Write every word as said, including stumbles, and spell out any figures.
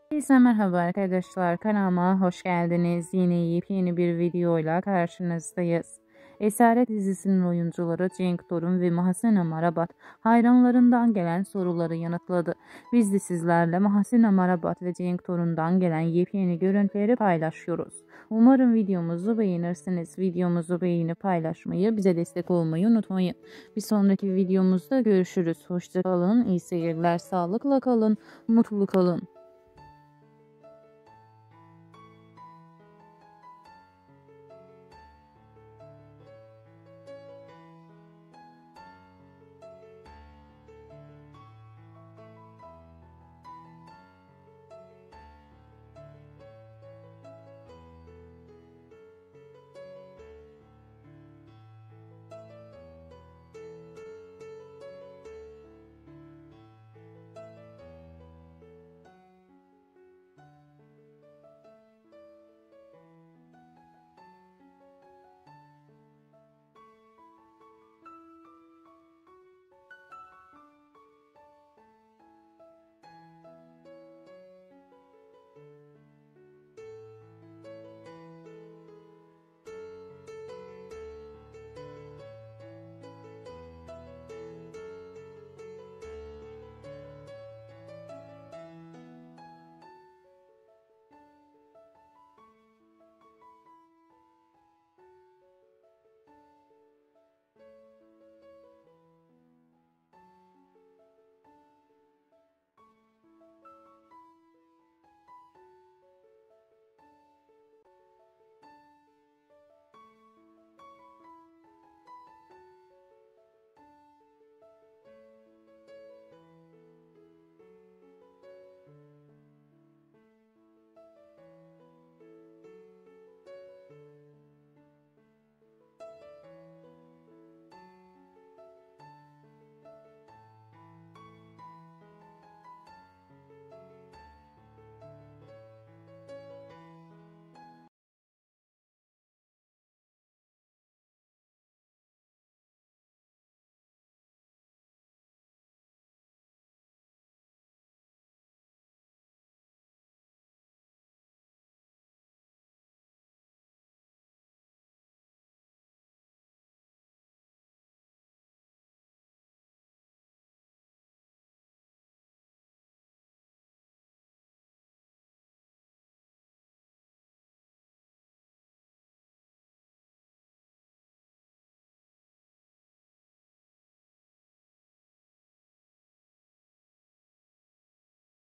Herkese merhaba arkadaşlar, kanalıma hoş geldiniz. Yine yepyeni bir videoyla karşınızdayız. Esaret dizisinin oyuncuları Cenk Torun ve Mahsene Marabat hayranlarından gelen soruları yanıtladı. Biz de sizlerle Mahsene Marabat ve Cenk Torun'dan gelen yepyeni görüntüleri paylaşıyoruz. Umarım videomuzu beğenirsiniz. Videomuzu beğenip paylaşmayı, bize destek olmayı unutmayın. Bir sonraki videomuzda görüşürüz. Hoşça kalın, iyi seyirler, sağlıkla kalın, mutlu kalın.